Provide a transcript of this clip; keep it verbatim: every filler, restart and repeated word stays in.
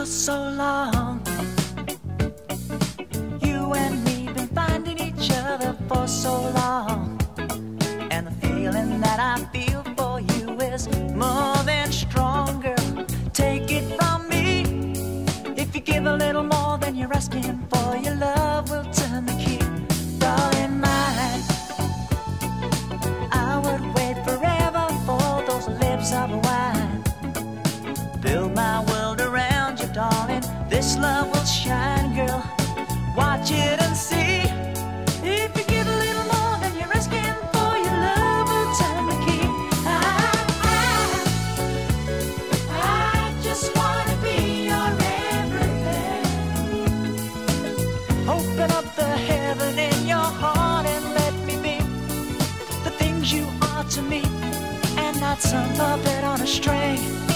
for so long. You and me been finding each other for so long, and the feeling that I feel for you is more than stronger. Take it from me, if you give a little more than you're asking for, your love will turn the key. Darling mine, I would wait forever for those lips of wine. Build my world around you, darling. This love will shine, girl. Watch it and see. If you give a little more than you're asking for, your love will turn the key. I, I, I just wanna be your everything. Open up the heaven in your heart and let me be the things you are to me, and not some puppet on a string.